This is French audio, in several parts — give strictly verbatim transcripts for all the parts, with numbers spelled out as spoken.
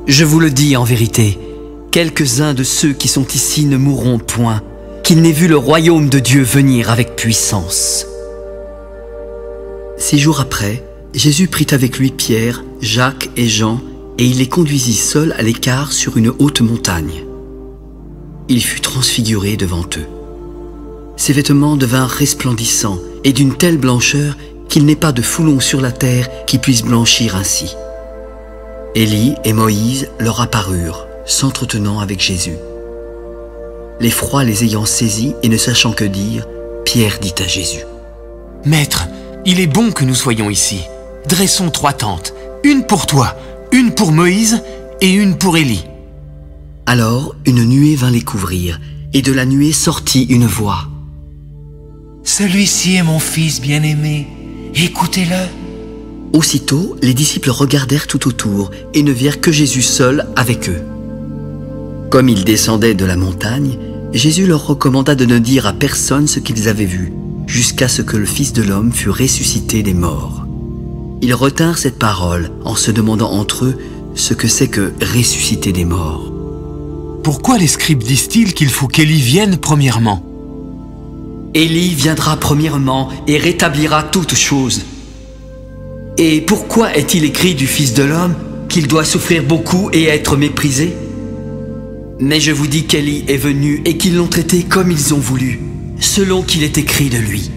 Je vous le dis en vérité, quelques-uns de ceux qui sont ici ne mourront point, qu'ils n'aient vu le royaume de Dieu venir avec puissance. » Six jours après, Jésus prit avec lui Pierre, Jacques et Jean, et il les conduisit seuls à l'écart sur une haute montagne. Il fut transfiguré devant eux. Ses vêtements devinrent resplendissants et d'une telle blancheur qu'il n'est pas de foulon sur la terre qui puisse blanchir ainsi. Élie et Moïse leur apparurent, s'entretenant avec Jésus. L'effroi les ayant saisis et ne sachant que dire, Pierre dit à Jésus: « Maître, il est bon que nous soyons ici. Dressons trois tentes, une pour toi, une pour Moïse et une pour Élie. » Alors une nuée vint les couvrir, et de la nuée sortit une voix. « Celui-ci est mon fils bien-aimé, écoutez-le. » Aussitôt, les disciples regardèrent tout autour et ne virent que Jésus seul avec eux. Comme ils descendaient de la montagne, Jésus leur recommanda de ne dire à personne ce qu'ils avaient vu, jusqu'à ce que le Fils de l'homme fût ressuscité des morts. Ils retinrent cette parole en se demandant entre eux ce que c'est que ressusciter des morts. Pourquoi les scribes disent-ils qu'il faut qu'Élie vienne premièrement? Élie viendra premièrement et rétablira toutes choses. Et pourquoi est-il écrit du Fils de l'homme qu'il doit souffrir beaucoup et être méprisé? Mais je vous dis qu'Élie est venu et qu'ils l'ont traité comme ils ont voulu, selon qu'il est écrit de lui.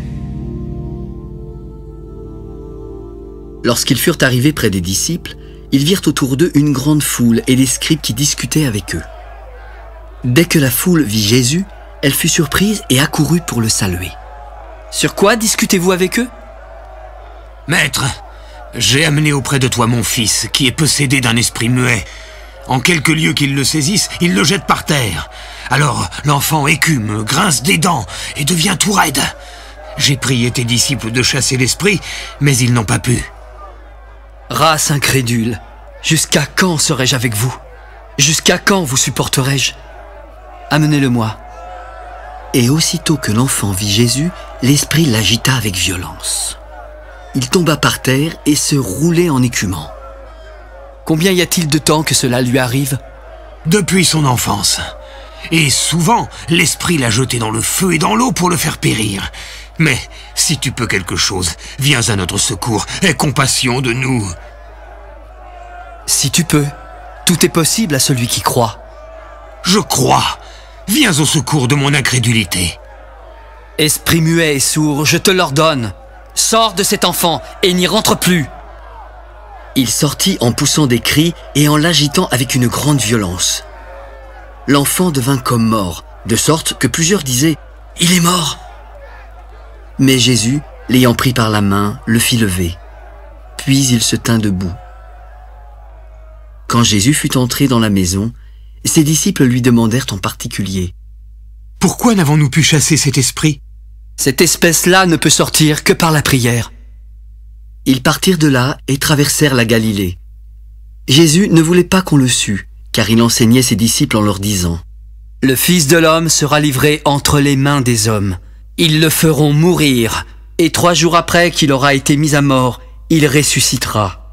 Lorsqu'ils furent arrivés près des disciples, ils virent autour d'eux une grande foule et des scribes qui discutaient avec eux. Dès que la foule vit Jésus, elle fut surprise et accourut pour le saluer. « Sur quoi discutez-vous avec eux ?»« Maître, j'ai amené auprès de toi mon fils, qui est possédé d'un esprit muet. En quelque lieu qu'il le saisisse, il le jette par terre. Alors l'enfant écume, grince des dents et devient tout raide. J'ai prié tes disciples de chasser l'esprit, mais ils n'ont pas pu. »« Race incrédule, jusqu'à quand serai-je avec vous? Jusqu'à quand vous supporterai-je? Amenez-le-moi. » Et aussitôt que l'enfant vit Jésus, l'esprit l'agita avec violence. Il tomba par terre et se roulait en écumant. « Combien y a-t-il de temps que cela lui arrive ?»« Depuis son enfance. Et souvent, l'esprit l'a jeté dans le feu et dans l'eau pour le faire périr. Mais si tu peux quelque chose, viens à notre secours, aie compassion de nous. »« Si tu peux, tout est possible à celui qui croit. »« Je crois. Viens au secours de mon incrédulité. »« Esprit muet et sourd, je te l'ordonne. Sors de cet enfant et n'y rentre plus. » Il sortit en poussant des cris et en l'agitant avec une grande violence. L'enfant devint comme mort, de sorte que plusieurs disaient « Il est mort !» Mais Jésus, l'ayant pris par la main, le fit lever. Puis il se tint debout. Quand Jésus fut entré dans la maison, ses disciples lui demandèrent en particulier « Pourquoi n'avons-nous pu chasser cet esprit ?»« Cette espèce-là ne peut sortir que par la prière. » Ils partirent de là et traversèrent la Galilée. Jésus ne voulait pas qu'on le sût, car il enseignait ses disciples en leur disant « Le Fils de l'homme sera livré entre les mains des hommes. Ils le feront mourir, et trois jours après qu'il aura été mis à mort, il ressuscitera. »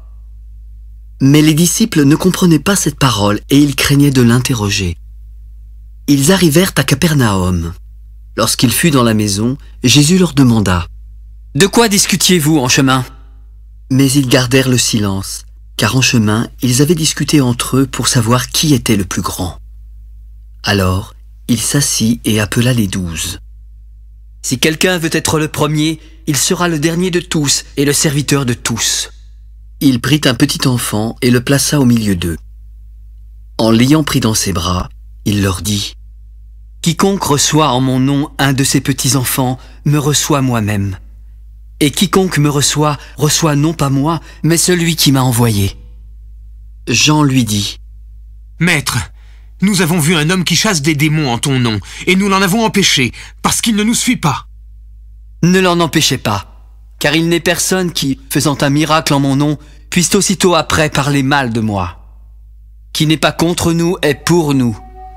Mais les disciples ne comprenaient pas cette parole et ils craignaient de l'interroger. Ils arrivèrent à Capernaum. Lorsqu'il fut dans la maison, Jésus leur demanda « De quoi discutiez-vous en chemin ?» Mais ils gardèrent le silence, car en chemin, ils avaient discuté entre eux pour savoir qui était le plus grand. Alors, il s'assit et appela les douze. « Si quelqu'un veut être le premier, il sera le dernier de tous et le serviteur de tous. » Il prit un petit enfant et le plaça au milieu d'eux. En l'ayant pris dans ses bras, il leur dit « Quiconque reçoit en mon nom un de ces petits-enfants me reçoit moi-même. Et quiconque me reçoit, reçoit non pas moi, mais celui qui m'a envoyé. » Jean lui dit « Maître, nous avons vu un homme qui chasse des démons en ton nom, et nous l'en avons empêché, parce qu'il ne nous suit pas. » Ne l'en empêchez pas, car il n'est personne qui, faisant un miracle en mon nom, puisse aussitôt après parler mal de moi. Qui n'est pas contre nous est pour nous.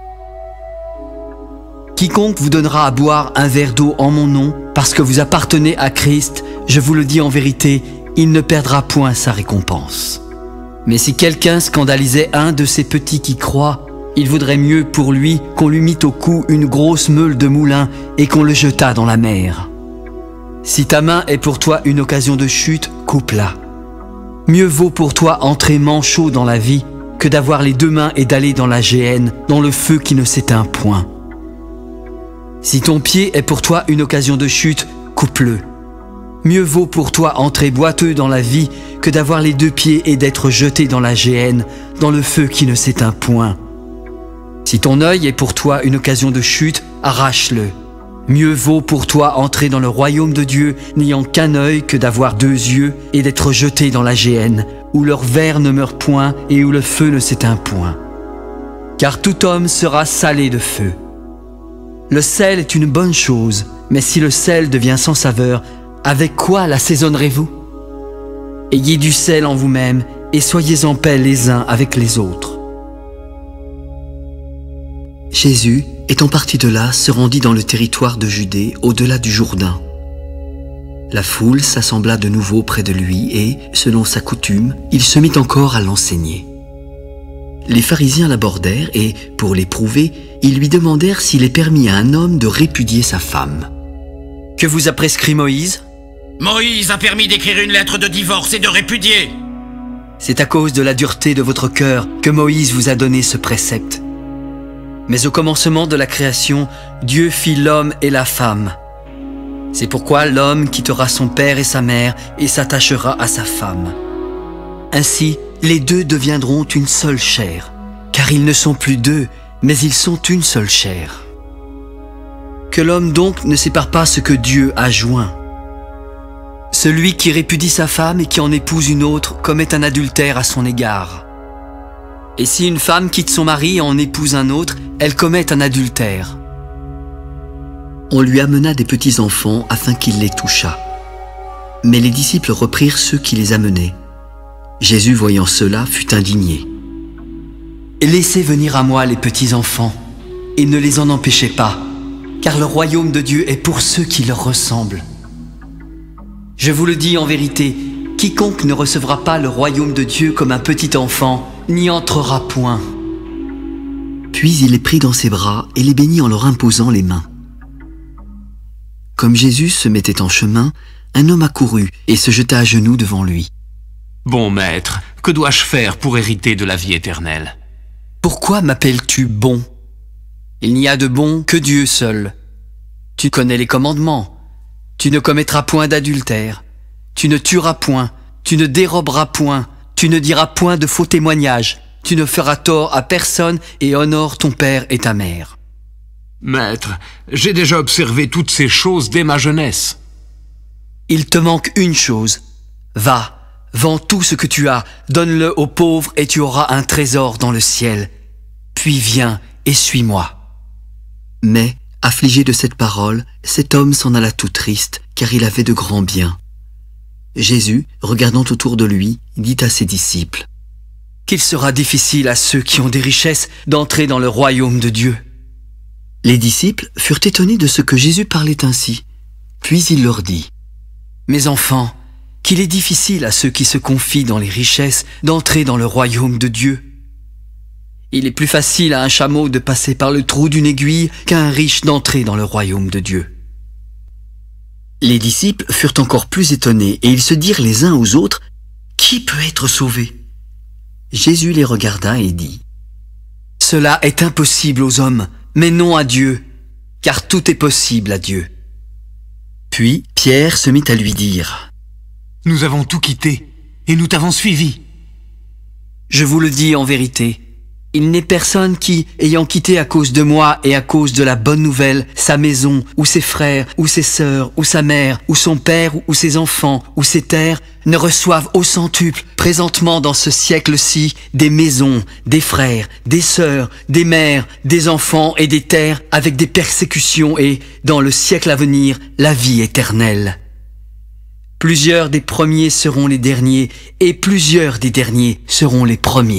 Quiconque vous donnera à boire un verre d'eau en mon nom, parce que vous appartenez à Christ, je vous le dis en vérité, il ne perdra point sa récompense. Mais si quelqu'un scandalisait un de ces petits qui croient, il vaudrait mieux pour lui qu'on lui mît au cou une grosse meule de moulin et qu'on le jetât dans la mer. Si ta main est pour toi une occasion de chute, coupe-la. Mieux vaut pour toi entrer manchot dans la vie que d'avoir les deux mains et d'aller dans la géhenne, dans le feu qui ne s'éteint point. Si ton pied est pour toi une occasion de chute, coupe-le. Mieux vaut pour toi entrer boiteux dans la vie que d'avoir les deux pieds et d'être jeté dans la géhenne, dans le feu qui ne s'éteint point. Si ton œil est pour toi une occasion de chute, arrache-le. Mieux vaut pour toi entrer dans le royaume de Dieu n'ayant qu'un œil que d'avoir deux yeux et d'être jeté dans la géhenne, où leur ver ne meurt point et où le feu ne s'éteint point. Car tout homme sera salé de feu. Le sel est une bonne chose, mais si le sel devient sans saveur, avec quoi l'assaisonnerez-vous? Ayez du sel en vous-même et soyez en paix les uns avec les autres. Jésus, étant parti de là, se rendit dans le territoire de Judée, au-delà du Jourdain. La foule s'assembla de nouveau près de lui et, selon sa coutume, il se mit encore à l'enseigner. Les pharisiens l'abordèrent et, pour l'éprouver, ils lui demandèrent s'il est permis à un homme de répudier sa femme. « Que vous a prescrit Moïse ?»« Moïse a permis d'écrire une lettre de divorce et de répudier. » C'est à cause de la dureté de votre cœur que Moïse vous a donné ce précepte. Mais au commencement de la création, Dieu fit l'homme et la femme. C'est pourquoi l'homme quittera son père et sa mère et s'attachera à sa femme. Ainsi, les deux deviendront une seule chair, car ils ne sont plus deux, mais ils sont une seule chair. Que l'homme donc ne sépare pas ce que Dieu a joint. Celui qui répudie sa femme et qui en épouse une autre commet un adultère à son égard. Et si une femme quitte son mari et en épouse un autre, elle commet un adultère. On lui amena des petits-enfants afin qu'il les touchât. Mais les disciples reprirent ceux qui les amenaient. Jésus, voyant cela, fut indigné. « Laissez venir à moi les petits-enfants, et ne les en empêchez pas, car le royaume de Dieu est pour ceux qui leur ressemblent. Je vous le dis en vérité, quiconque ne recevra pas le royaume de Dieu comme un petit enfant, n'y entrera point. » Puis il les prit dans ses bras et les bénit en leur imposant les mains. Comme Jésus se mettait en chemin, un homme accourut et se jeta à genoux devant lui. « Bon maître, que dois-je faire pour hériter de la vie éternelle ?»« Pourquoi m'appelles-tu bon? Il n'y a de bon que Dieu seul. Tu connais les commandements. Tu ne commettras point d'adultère. Tu ne tueras point. Tu ne déroberas point. Tu ne diras point de faux témoignages. Tu ne feras tort à personne et honore ton père et ta mère. » Maître, j'ai déjà observé toutes ces choses dès ma jeunesse. « Il te manque une chose. Va, vends tout ce que tu as, donne-le aux pauvres et tu auras un trésor dans le ciel. Puis viens et suis-moi. » Mais, affligé de cette parole, cet homme s'en alla tout triste, car il avait de grands biens. Jésus, regardant autour de lui, dit à ses disciples: « Qu'il sera difficile à ceux qui ont des richesses d'entrer dans le royaume de Dieu. » Les disciples furent étonnés de ce que Jésus parlait ainsi. Puis il leur dit: « Mes enfants, qu'il est difficile à ceux qui se confient dans les richesses d'entrer dans le royaume de Dieu. Il est plus facile à un chameau de passer par le trou d'une aiguille qu'à un riche d'entrer dans le royaume de Dieu. » Les disciples furent encore plus étonnés et ils se dirent les uns aux autres: « Qui peut être sauvé ?» Jésus les regarda et dit: « Cela est impossible aux hommes, mais non à Dieu, car tout est possible à Dieu. » Puis Pierre se mit à lui dire: « Nous avons tout quitté et nous t'avons suivi. » Je vous le dis en vérité, il n'est personne qui, ayant quitté à cause de moi et à cause de la bonne nouvelle sa maison, ou ses frères, ou ses sœurs, ou sa mère, ou son père, ou ses enfants, ou ses terres, ne reçoive au centuple, présentement dans ce siècle-ci, des maisons, des frères, des sœurs, des mères, des enfants et des terres, avec des persécutions et, dans le siècle à venir, la vie éternelle. Plusieurs des premiers seront les derniers, et plusieurs des derniers seront les premiers. »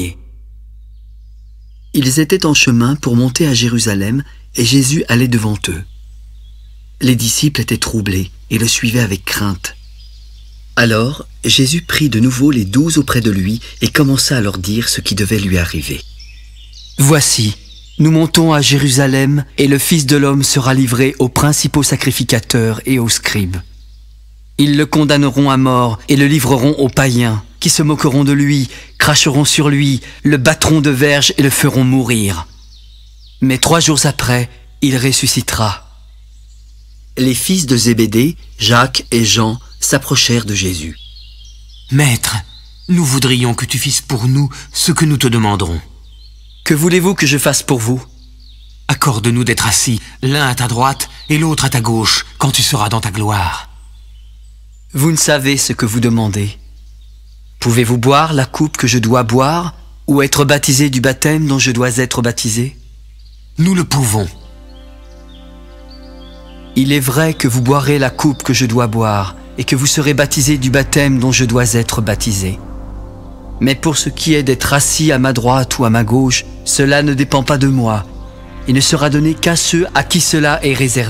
Ils étaient en chemin pour monter à Jérusalem, et Jésus allait devant eux. Les disciples étaient troublés et le suivaient avec crainte. Alors, Jésus prit de nouveau les douze auprès de lui et commença à leur dire ce qui devait lui arriver. « Voici, nous montons à Jérusalem et le Fils de l'homme sera livré aux principaux sacrificateurs et aux scribes. Ils le condamneront à mort et le livreront aux païens, qui se moqueront de lui, cracheront sur lui, le battront de verges et le feront mourir. Mais trois jours après, il ressuscitera. » Les fils de Zébédée, Jacques et Jean, s'approchèrent de Jésus. « Maître, nous voudrions que tu fasses pour nous ce que nous te demanderons. »« Que voulez-vous que je fasse pour vous ?»« Accorde-nous d'être assis, l'un à ta droite et l'autre à ta gauche, quand tu seras dans ta gloire. » Vous ne savez ce que vous demandez. Pouvez-vous boire la coupe que je dois boire, ou être baptisé du baptême dont je dois être baptisé? Nous le pouvons. Il est vrai que vous boirez la coupe que je dois boire, et que vous serez baptisé du baptême dont je dois être baptisé. Mais pour ce qui est d'être assis à ma droite ou à ma gauche, cela ne dépend pas de moi, et ne sera donné qu'à ceux à qui cela est réservé. »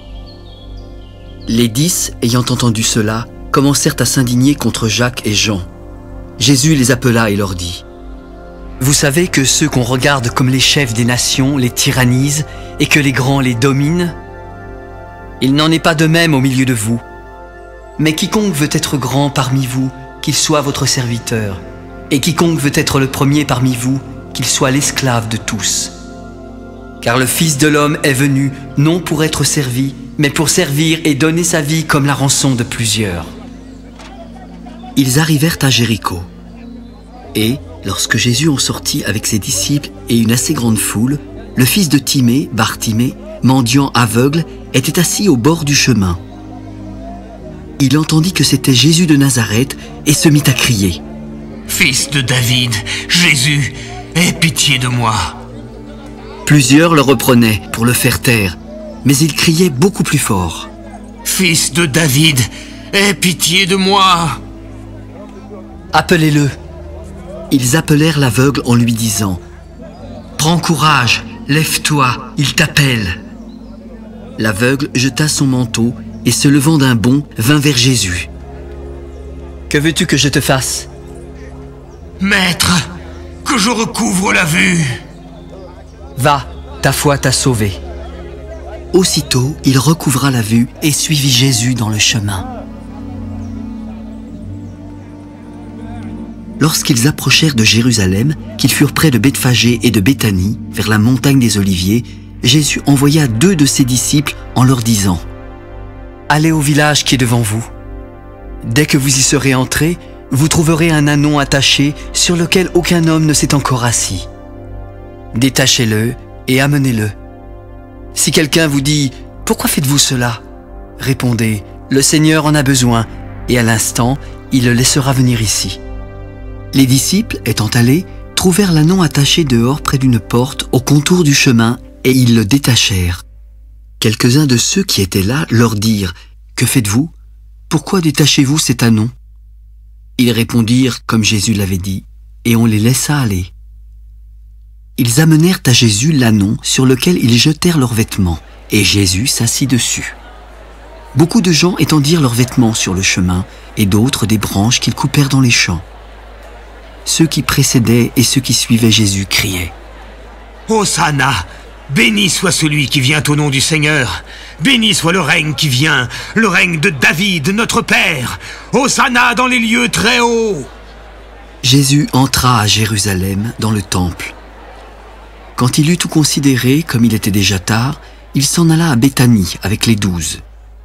Les dix, ayant entendu cela, commencèrent à s'indigner contre Jacques et Jean. Jésus les appela et leur dit: « Vous savez que ceux qu'on regarde comme les chefs des nations les tyrannisent et que les grands les dominent? Il n'en est pas de même au milieu de vous. Mais quiconque veut être grand parmi vous, qu'il soit votre serviteur, et quiconque veut être le premier parmi vous, qu'il soit l'esclave de tous. Car le Fils de l'homme est venu non pour être servi, mais pour servir et donner sa vie comme la rançon de plusieurs. » Ils arrivèrent à Jéricho. Et, lorsque Jésus en sortit avec ses disciples et une assez grande foule, le fils de Timée, Bartimée, mendiant aveugle, était assis au bord du chemin. Il entendit que c'était Jésus de Nazareth et se mit à crier: « Fils de David, Jésus, aie pitié de moi !» Plusieurs le reprenaient pour le faire taire, mais il criait beaucoup plus fort: « Fils de David, aie pitié de moi !» Appelez-le. Ils appelèrent l'aveugle en lui disant: « Prends courage, lève-toi, il t'appelle. » L'aveugle jeta son manteau et se levant d'un bond, vint vers Jésus. « Que veux-tu que je te fasse ?»« Maître, que je recouvre la vue. »« Va, ta foi t'a sauvé. » Aussitôt, il recouvra la vue et suivit Jésus dans le chemin. Lorsqu'ils approchèrent de Jérusalem, qu'ils furent près de Bethphagée et de Béthanie, vers la montagne des Oliviers, Jésus envoya deux de ses disciples en leur disant: « Allez au village qui est devant vous. Dès que vous y serez entrés, vous trouverez un ânon attaché sur lequel aucun homme ne s'est encore assis. Détachez-le et amenez-le. Si quelqu'un vous dit « Pourquoi faites-vous cela ?» répondez « Le Seigneur en a besoin, et à l'instant, il le laissera venir ici. » Les disciples, étant allés, trouvèrent l'ânon attaché dehors près d'une porte au contour du chemin, et ils le détachèrent. Quelques-uns de ceux qui étaient là leur dirent: « Que faites-vous? Pourquoi détachez-vous cet ânon ?» Ils répondirent comme Jésus l'avait dit, et on les laissa aller. Ils amenèrent à Jésus l'ânon sur lequel ils jetèrent leurs vêtements, et Jésus s'assit dessus. Beaucoup de gens étendirent leurs vêtements sur le chemin, et d'autres des branches qu'ils coupèrent dans les champs. Ceux qui précédaient et ceux qui suivaient Jésus criaient: « Hosanna! Béni soit celui qui vient au nom du Seigneur! Béni soit le règne qui vient, le règne de David, notre Père! Hosanna dans les lieux très hauts !» Jésus entra à Jérusalem dans le temple. Quand il eut tout considéré, comme il était déjà tard, il s'en alla à Béthanie avec les douze.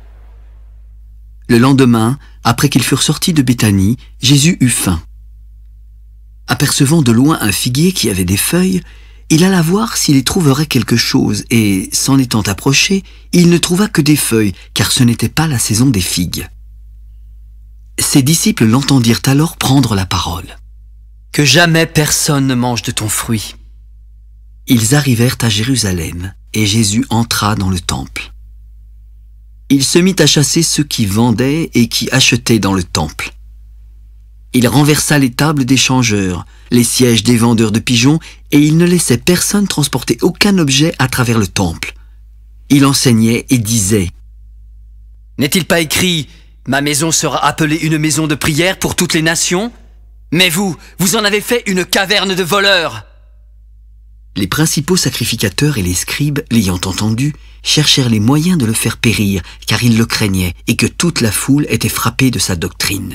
Le lendemain, après qu'ils furent sortis de Béthanie, Jésus eut faim. Apercevant de loin un figuier qui avait des feuilles, il alla voir s'il y trouverait quelque chose, et, s'en étant approché, il ne trouva que des feuilles, car ce n'était pas la saison des figues. Ses disciples l'entendirent alors prendre la parole. « Que jamais personne ne mange de ton fruit. » Ils arrivèrent à Jérusalem, et Jésus entra dans le temple. Il se mit à chasser ceux qui vendaient et qui achetaient dans le temple. Il renversa les tables des changeurs, les sièges des vendeurs de pigeons, et il ne laissait personne transporter aucun objet à travers le temple. Il enseignait et disait: « N'est-il pas écrit: Ma maison sera appelée une maison de prière pour toutes les nations, mais vous, vous en avez fait une caverne de voleurs. » Les principaux sacrificateurs et les scribes, l'ayant entendu, cherchèrent les moyens de le faire périr, car ils le craignaient et que toute la foule était frappée de sa doctrine.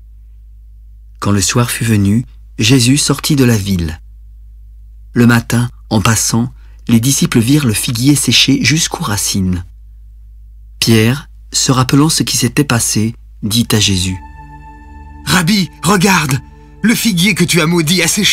Quand le soir fut venu, Jésus sortit de la ville. Le matin, en passant, les disciples virent le figuier séché jusqu'aux racines. Pierre, se rappelant ce qui s'était passé, dit à Jésus: « Rabbi, regarde, le figuier que tu as maudit a séché. »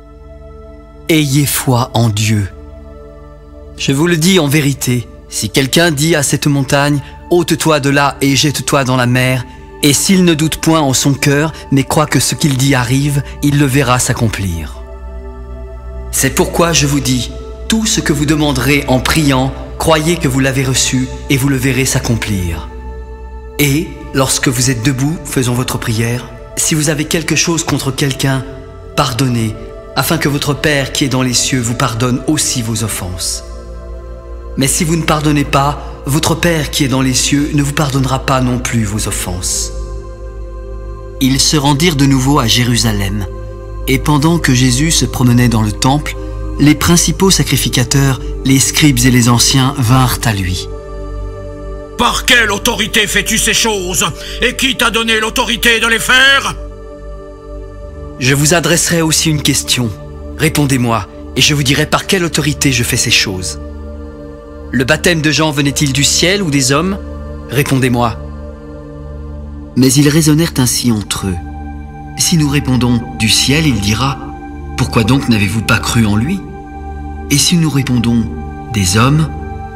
Ayez foi en Dieu. Je vous le dis en vérité, si quelqu'un dit à cette montagne, « Ôte-toi de là et jette-toi dans la mer », et s'il ne doute point en son cœur, mais croit que ce qu'il dit arrive, il le verra s'accomplir. C'est pourquoi je vous dis, tout ce que vous demanderez en priant, croyez que vous l'avez reçu et vous le verrez s'accomplir. Et, lorsque vous êtes debout, faisant votre prière, si vous avez quelque chose contre quelqu'un, pardonnez, afin que votre Père qui est dans les cieux vous pardonne aussi vos offenses. Mais si vous ne pardonnez pas, votre Père qui est dans les cieux ne vous pardonnera pas non plus vos offenses. » Ils se rendirent de nouveau à Jérusalem, et pendant que Jésus se promenait dans le temple, les principaux sacrificateurs, les scribes et les anciens vinrent à lui. « Par quelle autorité fais-tu ces choses? Et qui t'a donné l'autorité de les faire ?» Je vous adresserai aussi une question. Répondez-moi, et je vous dirai par quelle autorité je fais ces choses. Le baptême de Jean venait-il du ciel ou des hommes? Répondez-moi. Mais ils raisonnèrent ainsi entre eux. Si nous répondons du ciel, il dira: pourquoi donc n'avez-vous pas cru en lui? Et si nous répondons des hommes?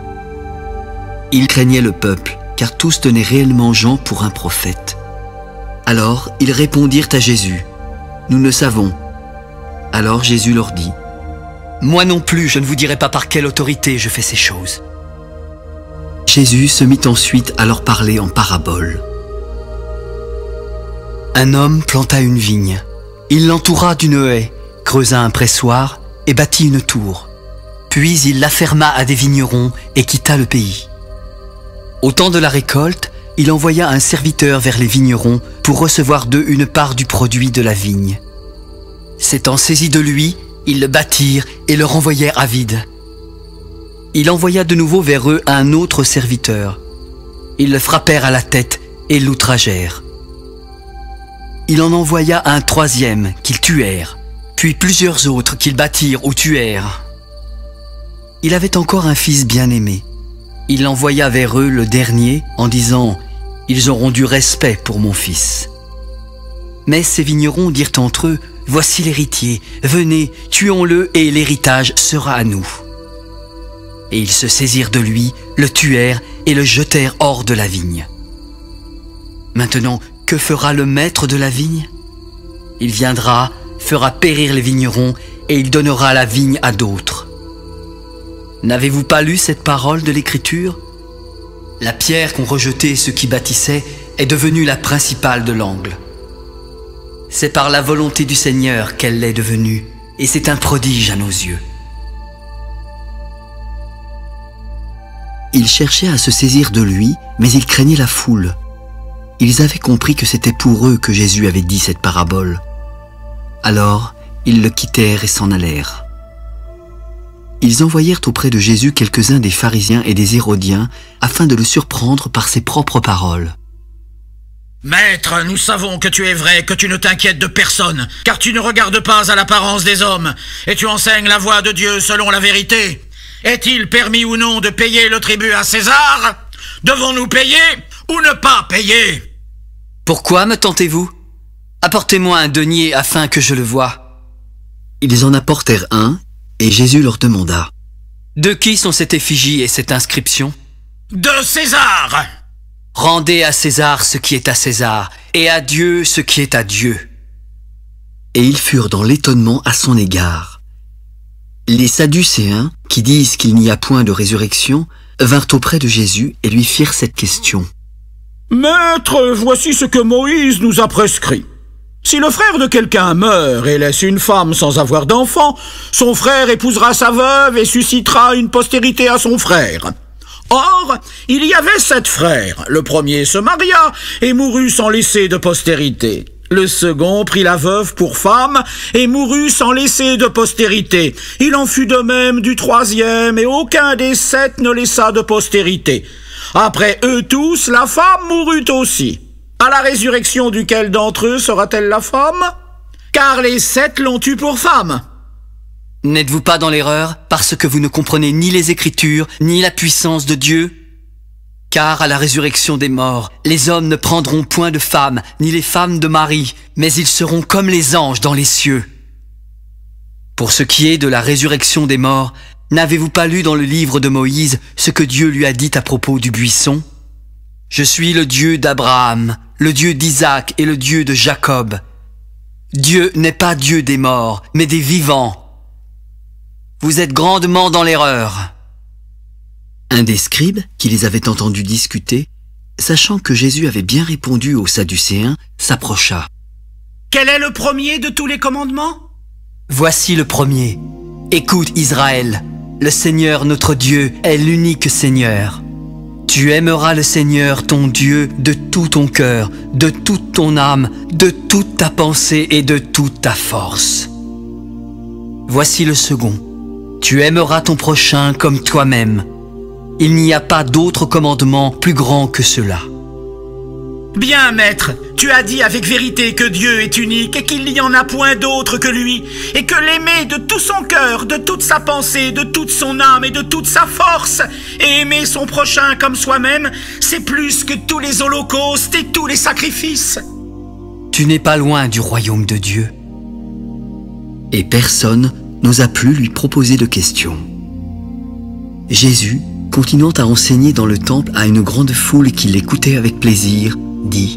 Ils craignaient le peuple, car tous tenaient réellement Jean pour un prophète. Alors ils répondirent à Jésus: nous ne savons. Alors Jésus leur dit: moi non plus, je ne vous dirai pas par quelle autorité je fais ces choses. Jésus se mit ensuite à leur parler en parabole. Un homme planta une vigne. Il l'entoura d'une haie, creusa un pressoir et bâtit une tour. Puis il la ferma à des vignerons et quitta le pays. Au temps de la récolte, il envoya un serviteur vers les vignerons pour recevoir d'eux une part du produit de la vigne. S'étant saisi de lui, ils le battirent et le renvoyèrent à vide. Il envoya de nouveau vers eux un autre serviteur. Ils le frappèrent à la tête et l'outragèrent. Il en envoya un troisième qu'ils tuèrent, puis plusieurs autres qu'ils battirent ou tuèrent. Il avait encore un fils bien-aimé. Il l'envoya vers eux le dernier en disant: « Ils auront du respect pour mon fils. » Mais ces vignerons dirent entre eux: « Voici l'héritier, venez, tuons-le et l'héritage sera à nous. » Et ils se saisirent de lui, le tuèrent et le jetèrent hors de la vigne. Maintenant, que fera le maître de la vigne? Il viendra, fera périr les vignerons et il donnera la vigne à d'autres. N'avez-vous pas lu cette parole de l'Écriture? La pierre qu'ont rejetée ceux qui bâtissaient est devenue la principale de l'angle. C'est par la volonté du Seigneur qu'elle l'est devenue, et c'est un prodige à nos yeux. Ils cherchaient à se saisir de lui, mais ils craignaient la foule. Ils avaient compris que c'était pour eux que Jésus avait dit cette parabole. Alors, ils le quittèrent et s'en allèrent. Ils envoyèrent auprès de Jésus quelques-uns des pharisiens et des hérodiens afin de le surprendre par ses propres paroles. « Maître, nous savons que tu es vrai, que tu ne t'inquiètes de personne, car tu ne regardes pas à l'apparence des hommes, et tu enseignes la voie de Dieu selon la vérité. Est-il permis ou non de payer le tribut à César? Devons-nous payer ou ne pas payer? » Pourquoi me tentez-vous? Apportez-moi un denier afin que je le voie. Ils en apportèrent un, et Jésus leur demanda: « De qui sont cette effigie et cette inscription? »« De César !»« Rendez à César ce qui est à César, et à Dieu ce qui est à Dieu. » Et ils furent dans l'étonnement à son égard. Les Sadducéens, qui disent qu'il n'y a point de résurrection, vinrent auprès de Jésus et lui firent cette question. « Maître, voici ce que Moïse nous a prescrit. Si le frère de quelqu'un meurt et laisse une femme sans avoir d'enfant, son frère épousera sa veuve et suscitera une postérité à son frère. Or, il y avait sept frères. Le premier se maria et mourut sans laisser de postérité. Le second prit la veuve pour femme et mourut sans laisser de postérité. Il en fut de même du troisième, et aucun des sept ne laissa de postérité. Après eux tous, la femme mourut aussi. À la résurrection duquel d'entre eux sera-t-elle la femme? Car les sept l'ont eue pour femme. N'êtes-vous pas dans l'erreur parce que vous ne comprenez ni les Écritures, ni la puissance de Dieu? Car à la résurrection des morts, les hommes ne prendront point de femmes, ni les femmes de mari, mais ils seront comme les anges dans les cieux. Pour ce qui est de la résurrection des morts, n'avez-vous pas lu dans le livre de Moïse ce que Dieu lui a dit à propos du buisson? Je suis le Dieu d'Abraham, le Dieu d'Isaac et le Dieu de Jacob. Dieu n'est pas Dieu des morts, mais des vivants. Vous êtes grandement dans l'erreur. Un des scribes, qui les avait entendus discuter, sachant que Jésus avait bien répondu aux Sadducéens, s'approcha. « Quel est le premier de tous les commandements ?» Voici le premier. Écoute Israël, le Seigneur notre Dieu est l'unique Seigneur. Tu aimeras le Seigneur ton Dieu de tout ton cœur, de toute ton âme, de toute ta pensée et de toute ta force. Voici le second. Tu aimeras ton prochain comme toi-même. Il n'y a pas d'autre commandement plus grand que cela. Bien, maître, tu as dit avec vérité que Dieu est unique et qu'il n'y en a point d'autre que lui, et que l'aimer de tout son cœur, de toute sa pensée, de toute son âme et de toute sa force, et aimer son prochain comme soi-même, c'est plus que tous les holocaustes et tous les sacrifices. Tu n'es pas loin du royaume de Dieu. Et personne n'osa plus lui proposer de questions. Jésus, continuant à enseigner dans le temple à une grande foule qui l'écoutait avec plaisir, dit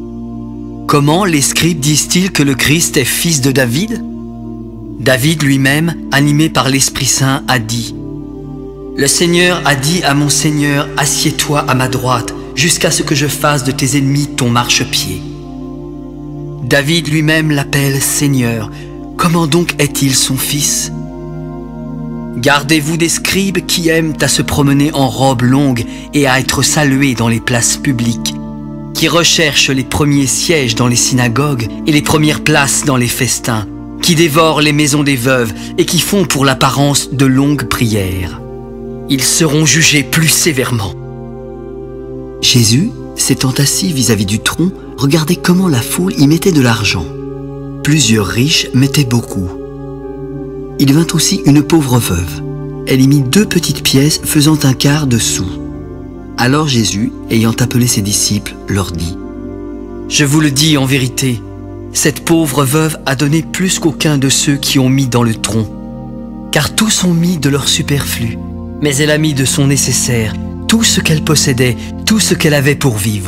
« Comment les scribes disent-ils que le Christ est fils de David? David lui-même, animé par l'Esprit Saint, a dit « Le Seigneur a dit à mon Seigneur, assieds-toi à ma droite, jusqu'à ce que je fasse de tes ennemis ton marchepied. » David lui-même l'appelle Seigneur. Comment donc est-il son fils? Gardez-vous des scribes qui aiment à se promener en robe longue et à être salués dans les places publiques, qui recherchent les premiers sièges dans les synagogues et les premières places dans les festins, qui dévorent les maisons des veuves et qui font pour l'apparence de longues prières. Ils seront jugés plus sévèrement. Jésus, s'étant assis vis-à-vis du tronc, regardait comment la foule y mettait de l'argent. Plusieurs riches mettaient beaucoup. Il vint aussi une pauvre veuve. Elle y mit deux petites pièces faisant un quart de sou. Alors Jésus, ayant appelé ses disciples, leur dit « Je vous le dis en vérité, cette pauvre veuve a donné plus qu'aucun de ceux qui ont mis dans le tronc. Car tous ont mis de leur superflu, mais elle a mis de son nécessaire, tout ce qu'elle possédait, tout ce qu'elle avait pour vivre. »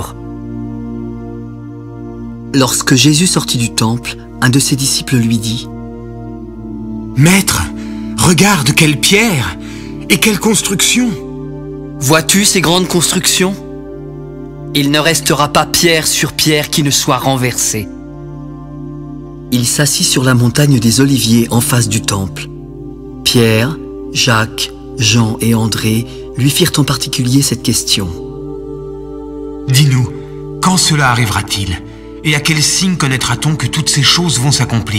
Lorsque Jésus sortit du temple, un de ses disciples lui dit « Maître, regarde quelle pierre et quelle construction! Vois-tu ces grandes constructions? Il ne restera pas pierre sur pierre qui ne soit renversée. » Il s'assit sur la montagne des Oliviers en face du temple. Pierre, Jacques, Jean et André lui firent en particulier cette question. « Dis-nous, quand cela arrivera-t-il? Et à quel signe connaîtra-t-on que toutes ces choses vont s'accomplir? »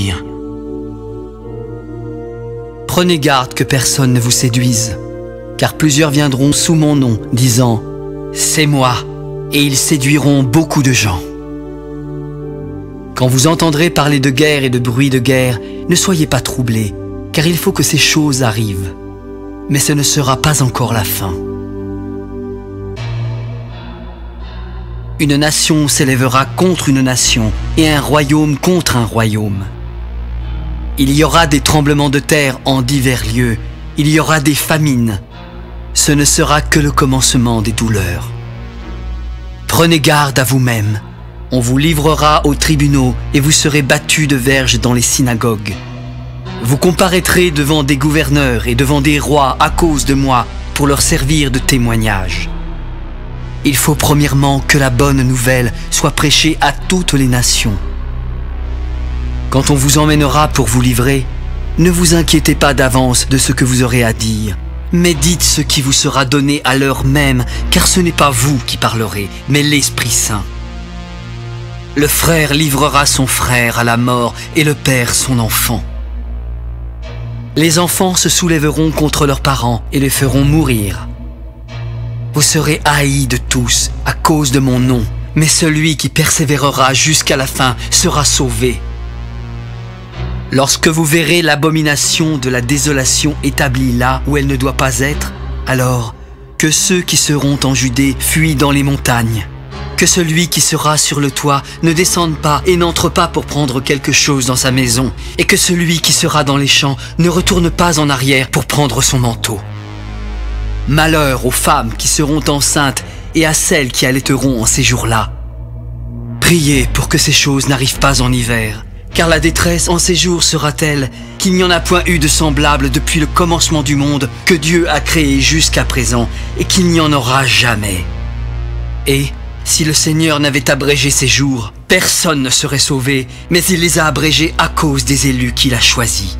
Prenez garde que personne ne vous séduise, car plusieurs viendront sous mon nom, disant « C'est moi », et ils séduiront beaucoup de gens. Quand vous entendrez parler de guerre et de bruit de guerre, ne soyez pas troublés, car il faut que ces choses arrivent. Mais ce ne sera pas encore la fin. Une nation s'élèvera contre une nation, et un royaume contre un royaume. Il y aura des tremblements de terre en divers lieux, il y aura des famines. Ce ne sera que le commencement des douleurs. Prenez garde à vous-même. On vous livrera aux tribunaux et vous serez battus de verges dans les synagogues. Vous comparaîtrez devant des gouverneurs et devant des rois à cause de moi pour leur servir de témoignage. Il faut premièrement que la bonne nouvelle soit prêchée à toutes les nations. Quand on vous emmènera pour vous livrer, ne vous inquiétez pas d'avance de ce que vous aurez à dire, Mais dites ce qui vous sera donné à l'heure même, car ce n'est pas vous qui parlerez, mais l'Esprit Saint. Le frère livrera son frère à la mort et le père son enfant. Les enfants se soulèveront contre leurs parents et les feront mourir. Vous serez haïs de tous à cause de mon nom, mais celui qui persévérera jusqu'à la fin sera sauvé. Lorsque vous verrez l'abomination de la désolation établie là où elle ne doit pas être, alors que ceux qui seront en Judée fuient dans les montagnes. Que celui qui sera sur le toit ne descende pas et n'entre pas pour prendre quelque chose dans sa maison, et que celui qui sera dans les champs ne retourne pas en arrière pour prendre son manteau. Malheur aux femmes qui seront enceintes et à celles qui allaiteront en ces jours-là. Priez pour que ces choses n'arrivent pas en hiver, car la détresse en ces jours sera telle qu'il n'y en a point eu de semblable depuis le commencement du monde que Dieu a créé jusqu'à présent, et qu'il n'y en aura jamais. Et si le Seigneur n'avait abrégé ces jours, personne ne serait sauvé, mais il les a abrégés à cause des élus qu'il a choisis.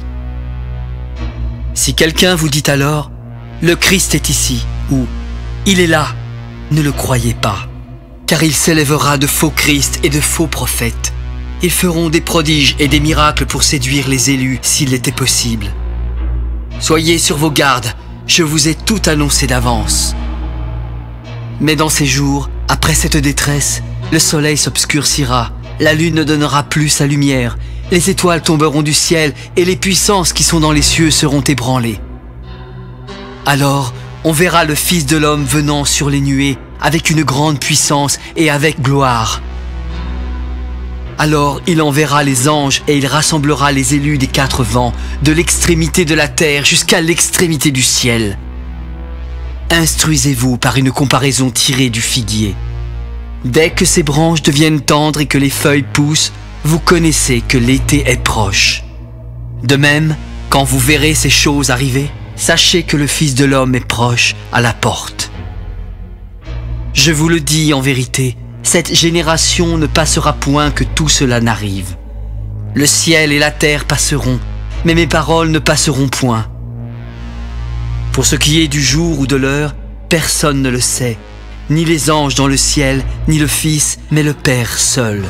Si quelqu'un vous dit alors « Le Christ est ici » ou « Il est là », ne le croyez pas, car il s'élèvera de faux Christ et de faux prophètes. Ils feront des prodiges et des miracles pour séduire les élus s'il était possible. Soyez sur vos gardes, je vous ai tout annoncé d'avance. Mais dans ces jours, après cette détresse, le soleil s'obscurcira, la lune ne donnera plus sa lumière, les étoiles tomberont du ciel et les puissances qui sont dans les cieux seront ébranlées. Alors, on verra le Fils de l'homme venant sur les nuées avec une grande puissance et avec gloire. Alors il enverra les anges et il rassemblera les élus des quatre vents, de l'extrémité de la terre jusqu'à l'extrémité du ciel. Instruisez-vous par une comparaison tirée du figuier. Dès que ses branches deviennent tendres et que les feuilles poussent, vous connaissez que l'été est proche. De même, quand vous verrez ces choses arriver, sachez que le Fils de l'homme est proche à la porte. Je vous le dis en vérité, cette génération ne passera point que tout cela n'arrive. Le ciel et la terre passeront, mais mes paroles ne passeront point. Pour ce qui est du jour ou de l'heure, personne ne le sait, ni les anges dans le ciel, ni le Fils, mais le Père seul.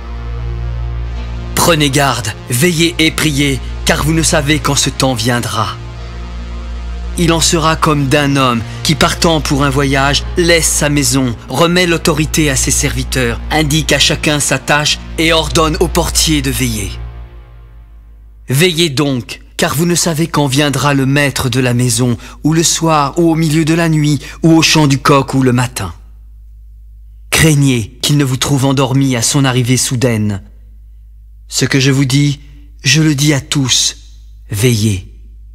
Prenez garde, veillez et priez, car vous ne savez quand ce temps viendra. Il en sera comme d'un homme qui, partant pour un voyage, laisse sa maison, remet l'autorité à ses serviteurs, indique à chacun sa tâche et ordonne au portier de veiller. Veillez donc, car vous ne savez quand viendra le maître de la maison, ou le soir, ou au milieu de la nuit, ou au chant du coq, ou le matin. Craignez qu'il ne vous trouve endormi à son arrivée soudaine. Ce que je vous dis, je le dis à tous, veillez.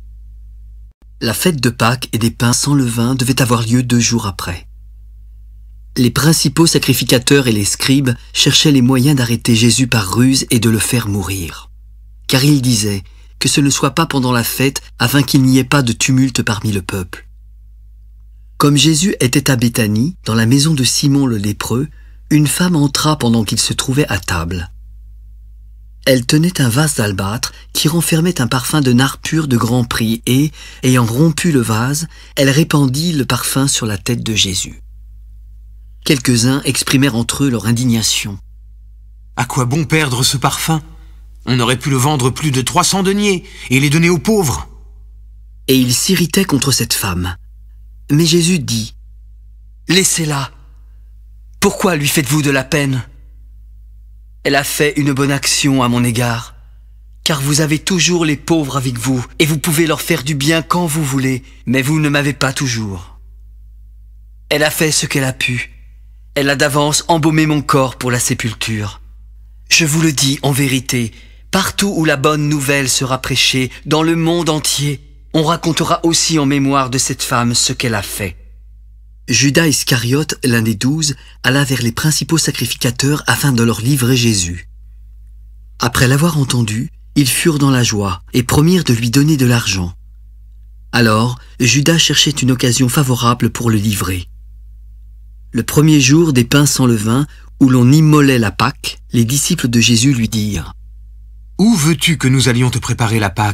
La fête de Pâques et des pains sans levain devait avoir lieu deux jours après. Les principaux sacrificateurs et les scribes cherchaient les moyens d'arrêter Jésus par ruse et de le faire mourir. Car ils disaient que ce ne soit pas pendant la fête afin qu'il n'y ait pas de tumulte parmi le peuple. Comme Jésus était à Béthanie, dans la maison de Simon le lépreux, une femme entra pendant qu'il se trouvait à table. Elle tenait un vase d'albâtre qui renfermait un parfum de nard pur de grand prix et, ayant rompu le vase, elle répandit le parfum sur la tête de Jésus. Quelques-uns exprimèrent entre eux leur indignation. « À quoi bon perdre ce parfum? On aurait pu le vendre plus de trois cents deniers et les donner aux pauvres. » Et ils s'irritaient contre cette femme. Mais Jésus dit, « Laissez-la. Pourquoi lui faites-vous de la peine ? Elle a fait une bonne action à mon égard, car vous avez toujours les pauvres avec vous, et vous pouvez leur faire du bien quand vous voulez, mais vous ne m'avez pas toujours. Elle a fait ce qu'elle a pu. Elle a d'avance embaumé mon corps pour la sépulture. Je vous le dis en vérité, partout où la bonne nouvelle sera prêchée, dans le monde entier, on racontera aussi en mémoire de cette femme ce qu'elle a fait. » Judas Iscariote, l'un des douze, alla vers les principaux sacrificateurs afin de leur livrer Jésus. Après l'avoir entendu, ils furent dans la joie et promirent de lui donner de l'argent. Alors, Judas cherchait une occasion favorable pour le livrer. Le premier jour des pains sans levain, où l'on immolait la Pâque, les disciples de Jésus lui dirent « Où veux-tu que nous allions te préparer la Pâque ? »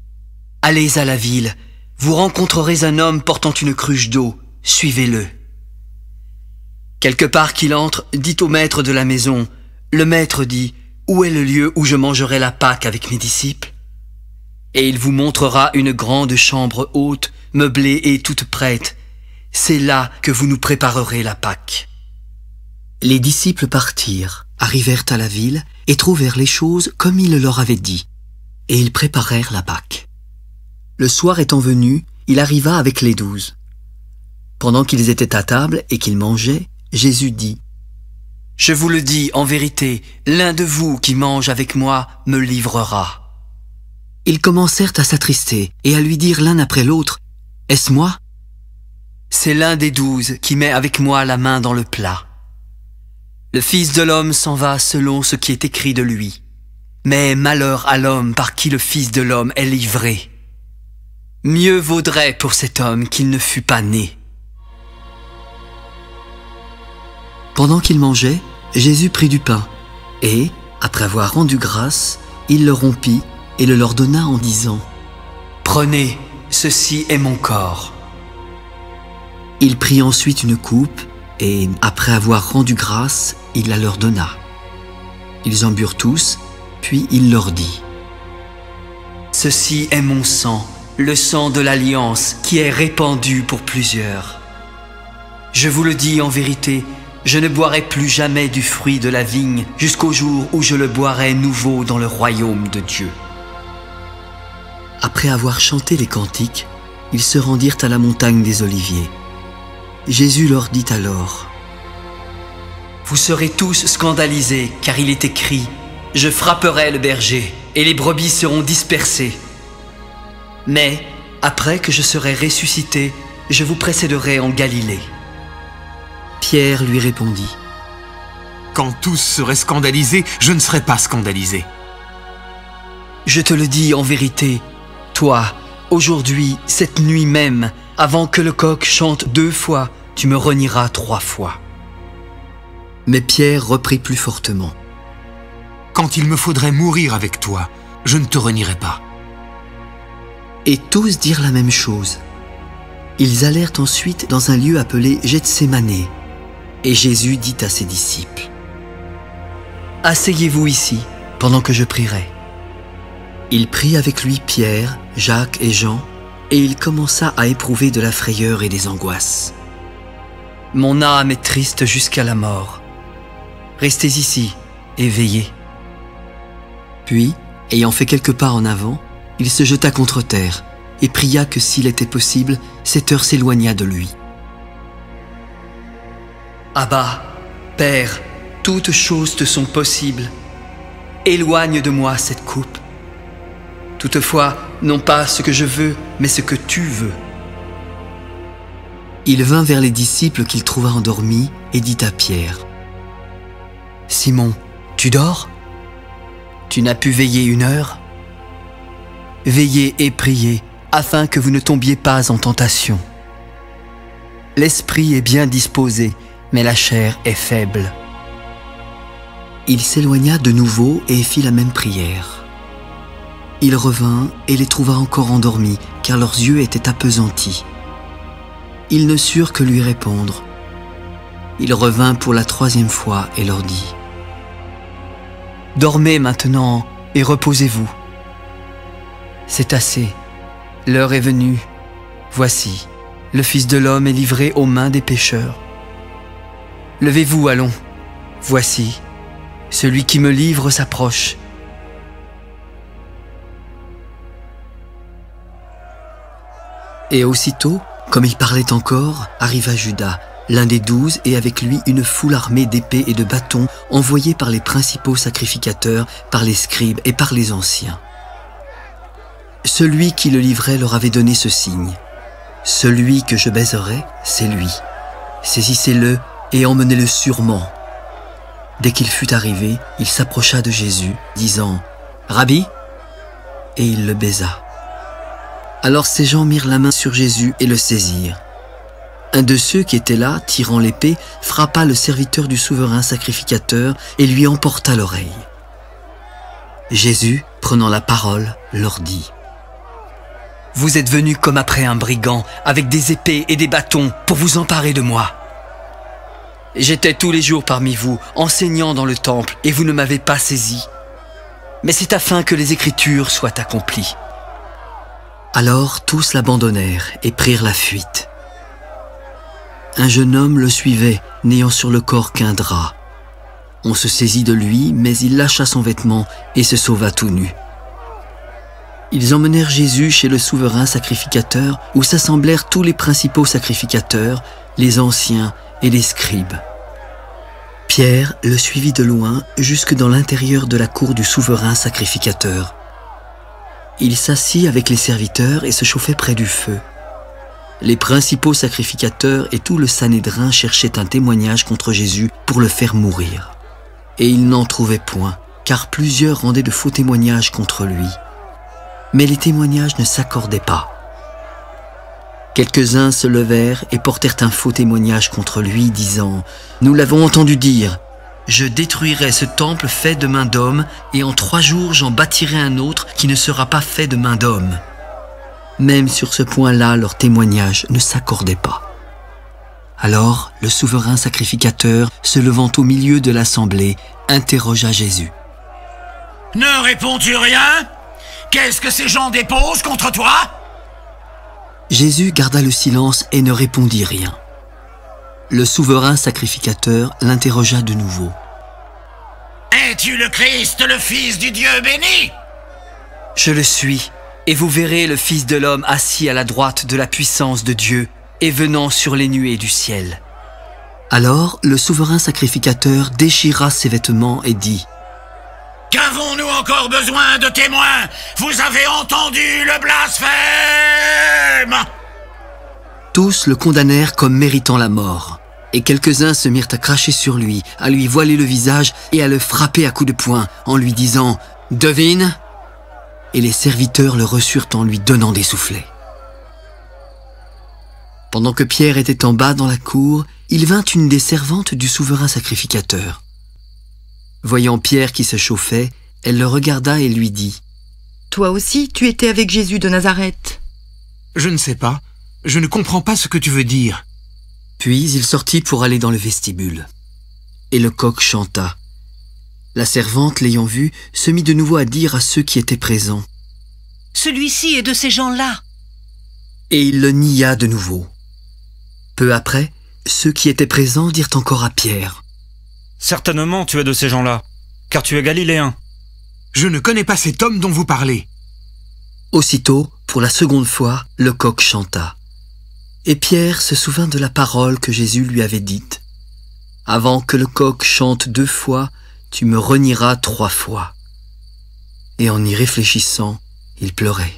« Allez à la ville. vous rencontrerez un homme portant une cruche d'eau, suivez-le. Quelque part qu'il entre, dites au maître de la maison, le maître dit, où est le lieu où je mangerai la Pâque avec mes disciples? Et il vous montrera une grande chambre haute, meublée et toute prête. C'est là que vous nous préparerez la Pâque. Les disciples partirent, arrivèrent à la ville et trouvèrent les choses comme il leur avait dit. Et ils préparèrent la Pâque. Le soir étant venu, il arriva avec les douze. Pendant qu'ils étaient à table et qu'ils mangeaient, Jésus dit, « Je vous le dis en vérité, l'un de vous qui mange avec moi me livrera. » Ils commencèrent à s'attrister et à lui dire l'un après l'autre, « Est-ce moi ?» C'est l'un des douze qui met avec moi la main dans le plat. Le Fils de l'homme s'en va selon ce qui est écrit de lui. Mais malheur à l'homme par qui le Fils de l'homme est livré. Mieux vaudrait pour cet homme qu'il ne fût pas né. Pendant qu'ils mangeaient, Jésus prit du pain, et, après avoir rendu grâce, il le rompit et le leur donna en disant, « Prenez, ceci est mon corps. » Il prit ensuite une coupe, et, après avoir rendu grâce, il la leur donna. Ils en burent tous, puis il leur dit, « Ceci est mon sang, le sang de l'alliance qui est répandu pour plusieurs. Je vous le dis en vérité, je ne boirai plus jamais du fruit de la vigne jusqu'au jour où je le boirai nouveau dans le royaume de Dieu. » Après avoir chanté les cantiques, ils se rendirent à la montagne des Oliviers. Jésus leur dit alors, « Vous serez tous scandalisés, car il est écrit, « Je frapperai le berger, et les brebis seront dispersées. » Mais, après que je serai ressuscité, je vous précéderai en Galilée. Pierre lui répondit, « Quand tous seraient scandalisés, je ne serai pas scandalisé. » Je te le dis en vérité, toi, aujourd'hui, cette nuit même, avant que le coq chante deux fois, tu me renieras trois fois. Mais Pierre reprit plus fortement, « Quand il me faudrait mourir avec toi, je ne te renierai pas. » Et tous dirent la même chose. Ils allèrent ensuite dans un lieu appelé Gethsémanée, et Jésus dit à ses disciples, « Asseyez-vous ici, pendant que je prierai. » Il prit avec lui Pierre, Jacques et Jean, et il commença à éprouver de la frayeur et des angoisses. « Mon âme est triste jusqu'à la mort. Restez ici et veillez. » Puis, ayant fait quelques pas en avant, il se jeta contre terre et pria que s'il était possible, cette heure s'éloignât de lui. « Abba, Père, toutes choses te sont possibles. Éloigne de moi cette coupe. Toutefois, non pas ce que je veux, mais ce que tu veux. » Il vint vers les disciples qu'il trouva endormis et dit à Pierre, « Simon, tu dors? Tu n'as pu veiller une heure? Veillez et priez, afin que vous ne tombiez pas en tentation. L'esprit est bien disposé, mais la chair est faible. » Il s'éloigna de nouveau et fit la même prière. Il revint et les trouva encore endormis, car leurs yeux étaient appesantis. Ils ne surent que lui répondre. Il revint pour la troisième fois et leur dit, « Dormez maintenant et reposez-vous. C'est assez, l'heure est venue. Voici, le Fils de l'homme est livré aux mains des pécheurs. Levez-vous, allons. Voici, celui qui me livre s'approche. » Et aussitôt, comme il parlait encore, arriva Judas, l'un des douze, et avec lui une foule armée d'épées et de bâtons envoyés par les principaux sacrificateurs, par les scribes et par les anciens. Celui qui le livrait leur avait donné ce signe. « Celui que je baiserai, c'est lui. Saisissez-le et emmenez-le sûrement. » Dès qu'il fut arrivé, il s'approcha de Jésus, disant « Rabbi » et il le baisa. Alors ces gens mirent la main sur Jésus et le saisirent. Un de ceux qui étaient là, tirant l'épée, frappa le serviteur du souverain sacrificateur et lui emporta l'oreille. « Jésus, prenant la parole, leur dit « Vous êtes venus comme après un brigand, avec des épées et des bâtons pour vous emparer de moi. J'étais tous les jours parmi vous, enseignant dans le temple, et vous ne m'avez pas saisi. Mais c'est afin que les Écritures soient accomplies. » Alors tous l'abandonnèrent et prirent la fuite. Un jeune homme le suivait, n'ayant sur le corps qu'un drap. On se saisit de lui, mais il lâcha son vêtement et se sauva tout nu. Ils emmenèrent Jésus chez le souverain sacrificateur, où s'assemblèrent tous les principaux sacrificateurs, les anciens et les scribes. Pierre le suivit de loin jusque dans l'intérieur de la cour du souverain sacrificateur. Il s'assit avec les serviteurs et se chauffait près du feu. Les principaux sacrificateurs et tout le Sanhédrin cherchaient un témoignage contre Jésus pour le faire mourir. Et ils n'en trouvaient point, car plusieurs rendaient de faux témoignages contre lui. Mais les témoignages ne s'accordaient pas. Quelques-uns se levèrent et portèrent un faux témoignage contre lui, disant « Nous l'avons entendu dire, je détruirai ce temple fait de main d'homme, et en trois jours j'en bâtirai un autre qui ne sera pas fait de main d'homme. » Même sur ce point-là, leurs témoignages ne s'accordaient pas. Alors, le souverain sacrificateur, se levant au milieu de l'assemblée, interrogea Jésus. « Ne réponds-tu rien? Qu'est-ce que ces gens déposent contre toi ?» Jésus garda le silence et ne répondit rien. Le souverain sacrificateur l'interrogea de nouveau. « Es-tu le Christ, le Fils du Dieu béni ?» Je le suis, et vous verrez le Fils de l'homme assis à la droite de la puissance de Dieu et venant sur les nuées du ciel. Alors le souverain sacrificateur déchira ses vêtements et dit « Qu'avons-nous encore besoin de témoins? Vous avez entendu le blasphème !» Tous le condamnèrent comme méritant la mort, et quelques-uns se mirent à cracher sur lui, à lui voiler le visage et à le frapper à coups de poing, en lui disant « Devine !» Et les serviteurs le reçurent en lui donnant des soufflets. Pendant que Pierre était en bas dans la cour, il vint une des servantes du souverain sacrificateur. Voyant Pierre qui se chauffait, elle le regarda et lui dit « Toi aussi, tu étais avec Jésus de Nazareth. » « Je ne sais pas. Je ne comprends pas ce que tu veux dire. » Puis il sortit pour aller dans le vestibule. Et le coq chanta. La servante, l'ayant vu, se mit de nouveau à dire à ceux qui étaient présents « Celui-ci est de ces gens-là. » Et il le nia de nouveau. Peu après, ceux qui étaient présents dirent encore à Pierre « Certainement tu es de ces gens-là, car tu es galiléen. » « Je ne connais pas cet homme dont vous parlez. » Aussitôt, pour la seconde fois, le coq chanta. Et Pierre se souvint de la parole que Jésus lui avait dite. « Avant que le coq chante deux fois, tu me renieras trois fois. » Et en y réfléchissant, il pleurait.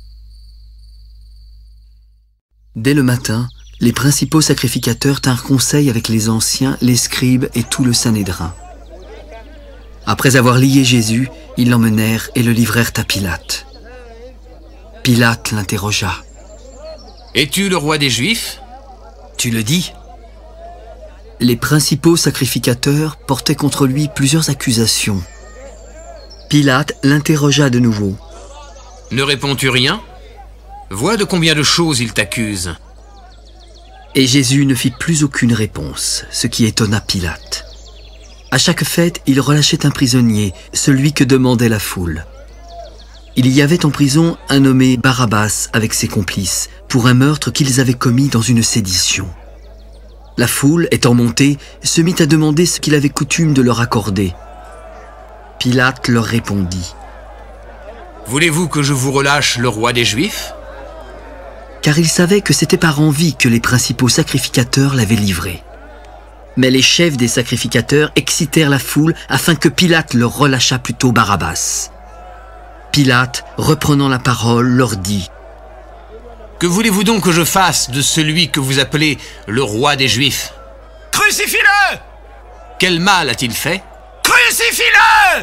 Dès le matin, les principaux sacrificateurs tinrent conseil avec les anciens, les scribes et tout le Sanhédrin. Après avoir lié Jésus, ils l'emmenèrent et le livrèrent à Pilate. Pilate l'interrogea. « Es-tu le roi des Juifs ?» ?»« Tu le dis. » Les principaux sacrificateurs portaient contre lui plusieurs accusations. Pilate l'interrogea de nouveau. « Ne réponds-tu rien? Vois de combien de choses il t'accuse. » Et Jésus ne fit plus aucune réponse, ce qui étonna Pilate. À chaque fête, il relâchait un prisonnier, celui que demandait la foule. Il y avait en prison un nommé Barabbas avec ses complices, pour un meurtre qu'ils avaient commis dans une sédition. La foule, étant montée, se mit à demander ce qu'il avait coutume de leur accorder. Pilate leur répondit. « Voulez-vous que je vous relâche le roi des Juifs ?» Car il savait que c'était par envie que les principaux sacrificateurs l'avaient livré. Mais les chefs des sacrificateurs excitèrent la foule afin que Pilate leur relâchât plutôt Barabbas. Pilate, reprenant la parole, leur dit « Que voulez-vous donc que je fasse de celui que vous appelez le roi des Juifs ?»« Crucifie-le !»« Quel mal a-t-il fait ?»« Crucifie-le !»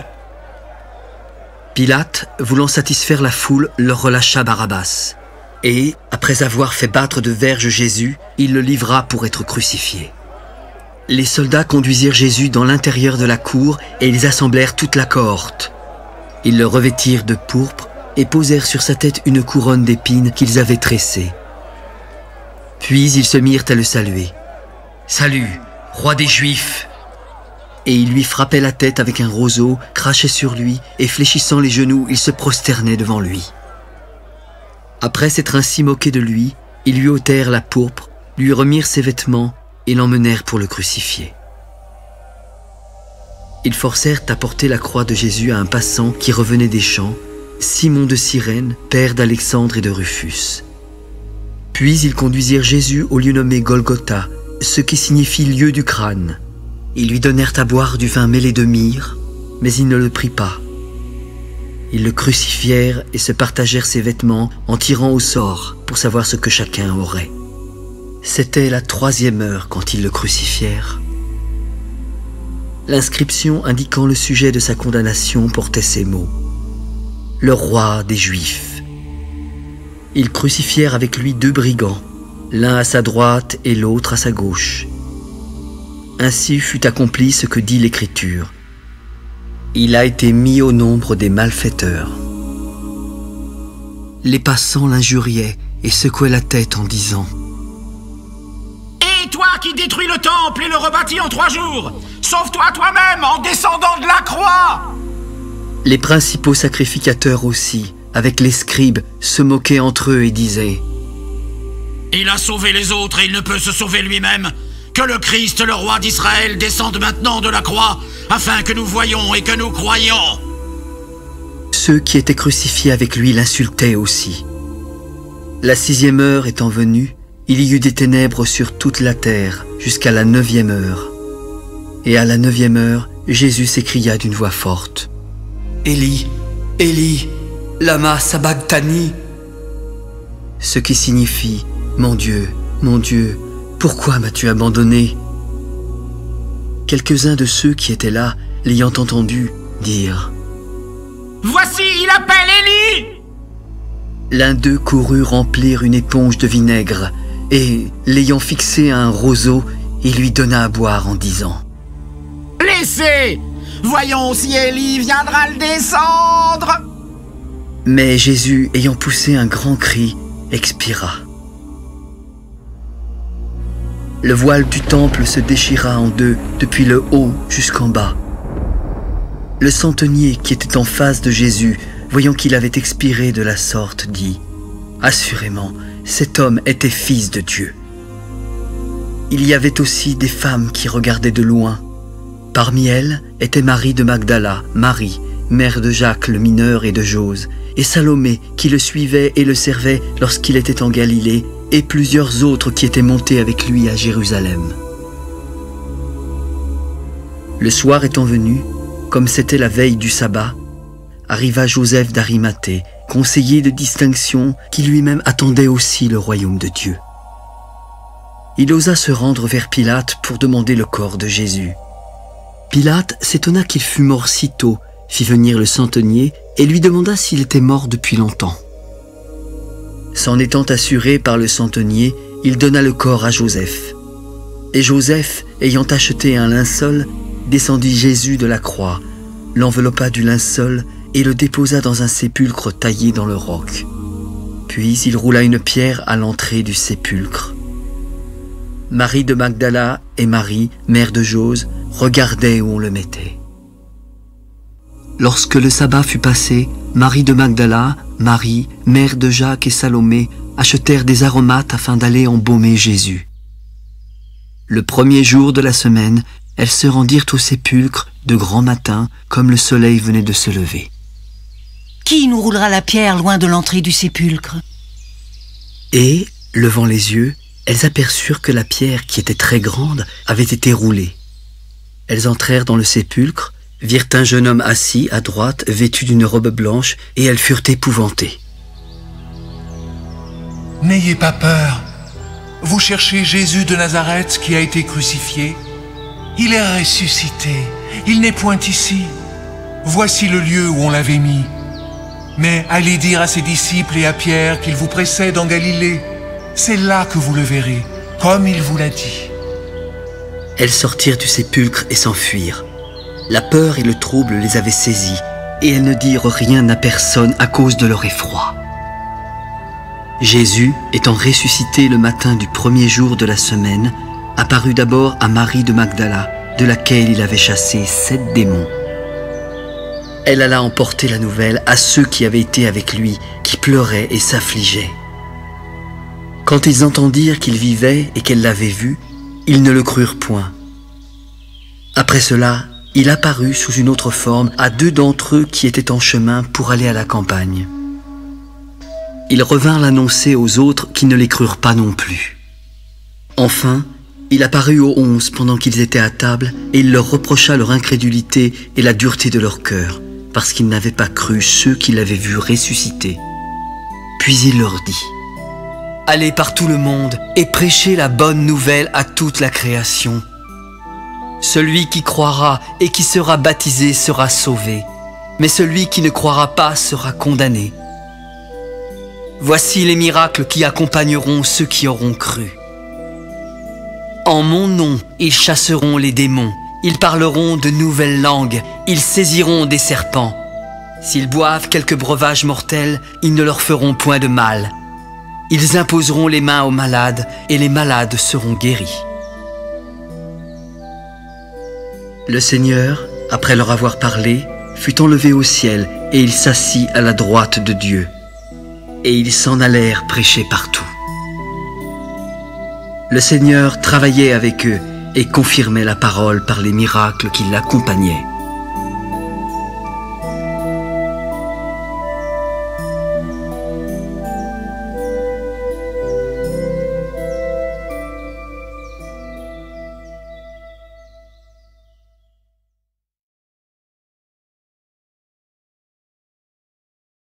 Pilate, voulant satisfaire la foule, leur relâcha Barabbas. Et, après avoir fait battre de verges Jésus, il le livra pour être crucifié. Les soldats conduisirent Jésus dans l'intérieur de la cour et ils assemblèrent toute la cohorte. Ils le revêtirent de pourpre et posèrent sur sa tête une couronne d'épines qu'ils avaient tressée. Puis ils se mirent à le saluer. « Salut, roi des Juifs !» Et ils lui frappaient la tête avec un roseau, crachaient sur lui, et fléchissant les genoux, ils se prosternaient devant lui. Après s'être ainsi moqués de lui, ils lui ôtèrent la pourpre, lui remirent ses vêtements, et l'emmenèrent pour le crucifier. Ils forcèrent à porter la croix de Jésus à un passant qui revenait des champs, Simon de Cyrène, père d'Alexandre et de Rufus. Puis ils conduisirent Jésus au lieu nommé Golgotha, ce qui signifie lieu du crâne. Ils lui donnèrent à boire du vin mêlé de myrrhe, mais il ne le prit pas. Ils le crucifièrent et se partagèrent ses vêtements en tirant au sort pour savoir ce que chacun aurait. C'était la troisième heure quand ils le crucifièrent. L'inscription indiquant le sujet de sa condamnation portait ces mots. « Le roi des Juifs ». Ils crucifièrent avec lui deux brigands, l'un à sa droite et l'autre à sa gauche. Ainsi fut accompli ce que dit l'Écriture. Il a été mis au nombre des malfaiteurs. Les passants l'injuriaient et secouaient la tête en disant « Et toi qui détruis le temple et le rebâtis en trois jours, sauve-toi toi-même en descendant de la croix !» Les principaux sacrificateurs aussi, avec les scribes, se moquaient entre eux et disaient « Il a sauvé les autres et il ne peut se sauver lui-même. Que le Christ, le roi d'Israël, descende maintenant de la croix, afin que nous voyions et que nous croyions. » Ceux qui étaient crucifiés avec lui l'insultaient aussi. La sixième heure étant venue, il y eut des ténèbres sur toute la terre, jusqu'à la neuvième heure. Et à la neuvième heure, Jésus s'écria d'une voix forte. « Élie, Élie, lama sabachthani » ce qui signifie « Mon Dieu, mon Dieu, pourquoi m'as-tu abandonné ?» Quelques-uns de ceux qui étaient là, l'ayant entendu, dirent « Voici, il appelle Élie !» L'un d'eux courut remplir une éponge de vinaigre, et, l'ayant fixé à un roseau, il lui donna à boire en disant « Laissez! Voyons si Élie viendra le descendre !» Mais Jésus, ayant poussé un grand cri, expira. Le voile du temple se déchira en deux, depuis le haut jusqu'en bas. Le centenier qui était en face de Jésus, voyant qu'il avait expiré de la sorte, dit « Assurément, cet homme était fils de Dieu. » Il y avait aussi des femmes qui regardaient de loin. Parmi elles était Marie de Magdala, Marie, mère de Jacques le mineur et de Jose, et Salomé qui le suivait et le servait lorsqu'il était en Galilée, et plusieurs autres qui étaient montés avec lui à Jérusalem. Le soir étant venu, comme c'était la veille du sabbat, arriva Joseph d'Arimathée, conseiller de distinction, qui lui-même attendait aussi le royaume de Dieu. Il osa se rendre vers Pilate pour demander le corps de Jésus. Pilate s'étonna qu'il fût mort si tôt, fit venir le centenier et lui demanda s'il était mort depuis longtemps. S'en étant assuré par le centenier, il donna le corps à Joseph. Et Joseph, ayant acheté un linceul, descendit Jésus de la croix, l'enveloppa du linceul et le déposa dans un sépulcre taillé dans le roc. Puis il roula une pierre à l'entrée du sépulcre. Marie de Magdala et Marie, mère de Jose, regardaient où on le mettait. Lorsque le sabbat fut passé, Marie de Magdala, Marie, mère de Jacques et Salomé, achetèrent des aromates afin d'aller embaumer Jésus. Le premier jour de la semaine, elles se rendirent au sépulcre de grand matin, comme le soleil venait de se lever. Qui nous roulera la pierre loin de l'entrée du sépulcre? Et, levant les yeux, elles aperçurent que la pierre, qui était très grande, avait été roulée. Elles entrèrent dans le sépulcre, virent un jeune homme assis à droite, vêtu d'une robe blanche, et elles furent épouvantées. « N'ayez pas peur. Vous cherchez Jésus de Nazareth qui a été crucifié. Il est ressuscité. Il n'est point ici. Voici le lieu où on l'avait mis. Mais allez dire à ses disciples et à Pierre qu'il vous précède en Galilée. C'est là que vous le verrez, comme il vous l'a dit. » Elles sortirent du sépulcre et s'enfuirent. La peur et le trouble les avaient saisies, et elles ne dirent rien à personne à cause de leur effroi. Jésus, étant ressuscité le matin du premier jour de la semaine, apparut d'abord à Marie de Magdala, de laquelle il avait chassé sept démons. Elle alla emporter la nouvelle à ceux qui avaient été avec lui, qui pleuraient et s'affligeaient. Quand ils entendirent qu'il vivait et qu'elle l'avait vu, ils ne le crurent point. Après cela, il apparut sous une autre forme à deux d'entre eux qui étaient en chemin pour aller à la campagne. Ils revinrent l'annoncer aux autres qui ne les crurent pas non plus. Enfin, il apparut aux onze pendant qu'ils étaient à table et il leur reprocha leur incrédulité et la dureté de leur cœur, parce qu'ils n'avaient pas cru ceux qui l'avaient vu ressusciter. Puis il leur dit: « Allez par tout le monde et prêchez la bonne nouvelle à toute la création. Celui qui croira et qui sera baptisé sera sauvé, mais celui qui ne croira pas sera condamné. Voici les miracles qui accompagneront ceux qui auront cru. En mon nom, ils chasseront les démons, ils parleront de nouvelles langues, ils saisiront des serpents. S'ils boivent quelques breuvages mortels, ils ne leur feront point de mal. Ils imposeront les mains aux malades, et les malades seront guéris. » Le Seigneur, après leur avoir parlé, fut enlevé au ciel, et il s'assit à la droite de Dieu. Et ils s'en allèrent prêcher partout. Le Seigneur travaillait avec eux et confirmait la parole par les miracles qui l'accompagnaient.